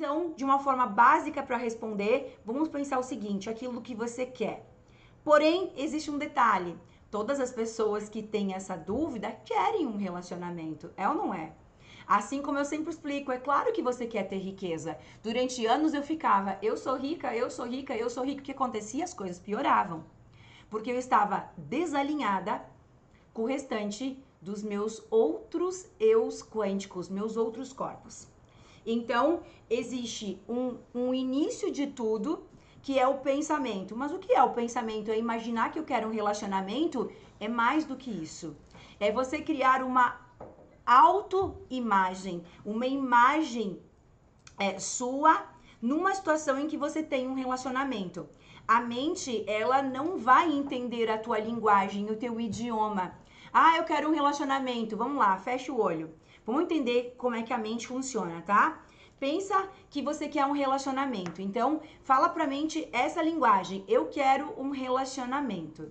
Então, de uma forma básica para responder, vamos pensar o seguinte, aquilo que você quer. Porém, existe um detalhe. Todas as pessoas que têm essa dúvida querem um relacionamento, é ou não é? Assim como eu sempre explico, é claro que você quer ter riqueza. Durante anos eu ficava, eu sou rica, eu sou rica, eu sou rica. O que acontecia? As coisas pioravam. Porque eu estava desalinhada com o restante dos meus outros eus quânticos, meus outros corpos. Então, existe um início de tudo, que é o pensamento. Mas o que é o pensamento? É imaginar que eu quero um relacionamento? É mais do que isso. É você criar uma autoimagem, uma imagem sua numa situação em que você tem um relacionamento. A mente, ela não vai entender a tua linguagem, o teu idioma. Ah, eu quero um relacionamento. Vamos lá, fecha o olho. Vamos entender como é que a mente funciona, tá? Pensa que você quer um relacionamento. Então, fala pra mente essa linguagem. Eu quero um relacionamento.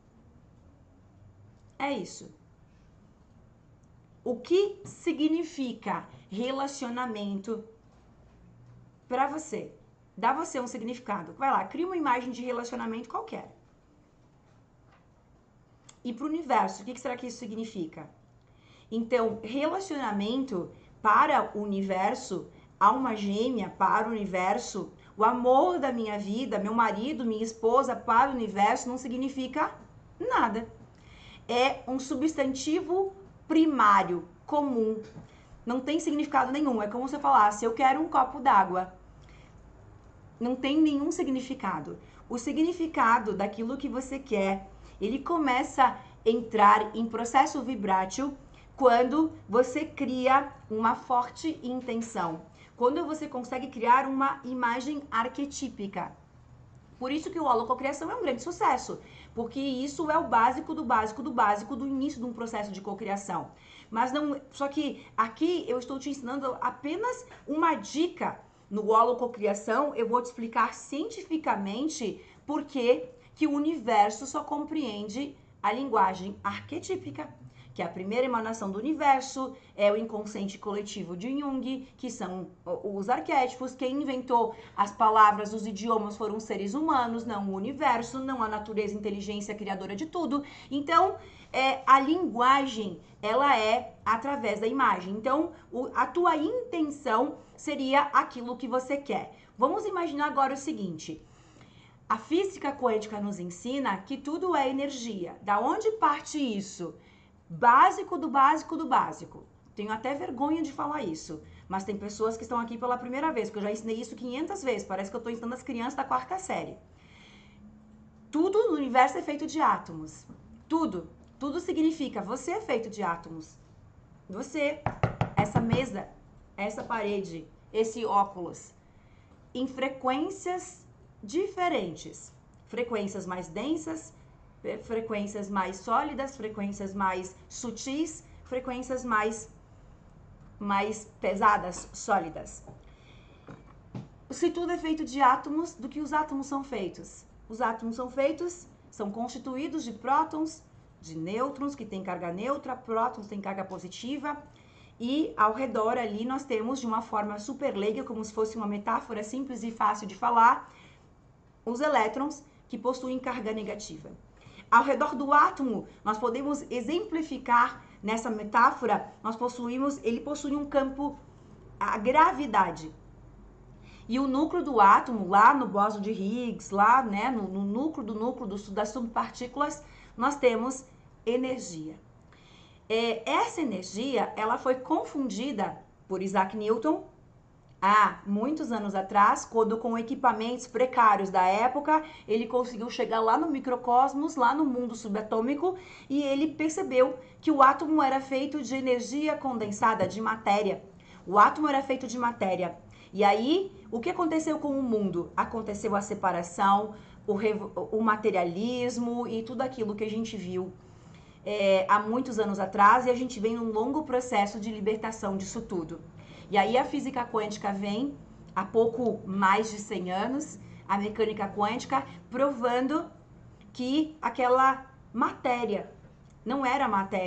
É isso. O que significa relacionamento pra você? Dá você um significado. Vai lá, cria uma imagem de relacionamento qualquer. E pro universo, o que será que isso significa? Então, relacionamento para o universo, alma gêmea para o universo, o amor da minha vida, meu marido, minha esposa para o universo, não significa nada. É um substantivo primário, comum. Não tem significado nenhum. É como se eu falasse, eu quero um copo d'água. Não tem nenhum significado. O significado daquilo que você quer, ele começa a entrar em processo vibrátil quando você cria uma forte intenção. Quando você consegue criar uma imagem arquetípica. Por isso que o holococriação é um grande sucesso, porque isso é o básico do básico do básico do início de um processo de cocriação. Mas não, só que aqui eu estou te ensinando apenas uma dica. No holococriação eu vou te explicar cientificamente por que o universo só compreende a linguagem arquetípica, que é a primeira emanação do universo, é o inconsciente coletivo de Jung, que são os arquétipos. Quem inventou as palavras, os idiomas foram os seres humanos, não o universo, não a natureza, inteligência criadora de tudo. Então, a linguagem, ela é através da imagem. Então, a tua intenção seria aquilo que você quer. Vamos imaginar agora o seguinte. A física quântica nos ensina que tudo é energia. Da onde parte isso? Básico do básico do básico. Tenho até vergonha de falar isso, mas tem pessoas que estão aqui pela primeira vez, porque eu já ensinei isso 500 vezes, parece que eu estou ensinando as crianças da 4ª série. Tudo no universo é feito de átomos. Tudo. Tudo significa, você é feito de átomos. Você, essa mesa, essa parede, esse óculos, em frequências diferentes. Frequências mais densas, frequências mais sólidas, frequências mais sutis, frequências mais pesadas, sólidas. Se tudo é feito de átomos, do que os átomos são feitos? Os átomos são constituídos de prótons, de nêutrons, que tem carga neutra, prótons tem carga positiva, e ao redor ali nós temos, de uma forma super leiga, como se fosse uma metáfora simples e fácil de falar, os elétrons que possuem carga negativa. Ao redor do átomo, nós podemos exemplificar nessa metáfora, ele possui um campo, a gravidade. E o núcleo do átomo, lá no bóson de Higgs, lá, né, no núcleo das subpartículas, nós temos energia. Essa energia, ela foi confundida por Isaac Newton há muitos anos atrás, quando com equipamentos precários da época, ele conseguiu chegar lá no microcosmos, lá no mundo subatômico, e ele percebeu que o átomo era feito de energia condensada, de matéria. O átomo era feito de matéria. E aí, o que aconteceu com o mundo? Aconteceu a separação, o materialismo e tudo aquilo que a gente viu há muitos anos atrás, e a gente vem num longo processo de libertação disso tudo. E aí a física quântica vem, há pouco mais de 100 anos, a mecânica quântica, provando que aquela matéria não era matéria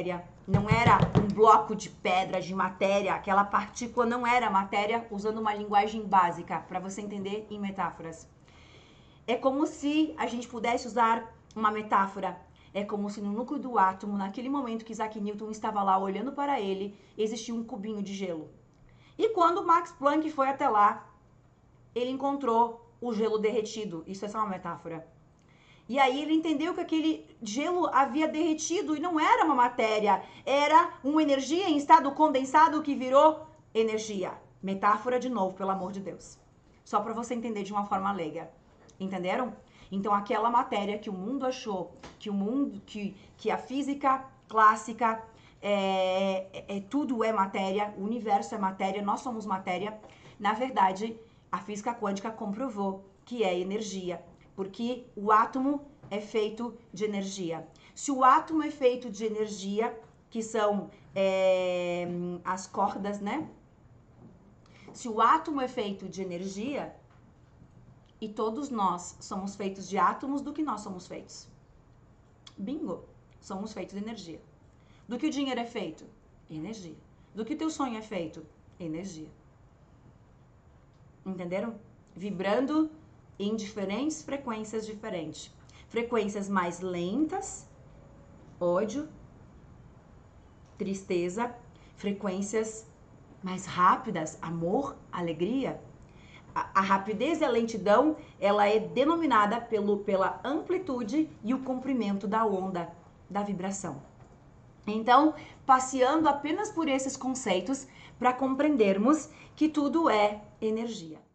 não era um bloco de pedra, de matéria, aquela partícula não era matéria, usando uma linguagem básica, para você entender em metáforas. É como se a gente pudesse usar uma metáfora. É como se no núcleo do átomo, naquele momento que Isaac Newton estava lá olhando para ele, existia um cubinho de gelo. E quando Max Planck foi até lá, ele encontrou o gelo derretido. Isso é só uma metáfora. E aí ele entendeu que aquele gelo havia derretido e não era uma matéria, era uma energia em estado condensado que virou energia. Metáfora de novo, pelo amor de Deus. Só para você entender de uma forma leiga. Entenderam? Então aquela matéria que o mundo achou, que a física clássica tudo é matéria, o universo é matéria, nós somos matéria. Na verdade, a física quântica comprovou que é energia, porque o átomo é feito de energia. Se o átomo é feito de energia, que são as cordas, né? Se o átomo é feito de energia, e todos nós somos feitos de átomos, do que nós somos feitos? Bingo! Somos feitos de energia. Do que o dinheiro é feito? Energia. Do que o teu sonho é feito? Energia. Entenderam? Vibrando em diferentes frequências diferentes. Frequências mais lentas, ódio, tristeza. Frequências mais rápidas, amor, alegria. A rapidez e a lentidão, ela é denominada pela amplitude e o comprimento da onda, da vibração. Então, passeando apenas por esses conceitos para compreendermos que tudo é energia.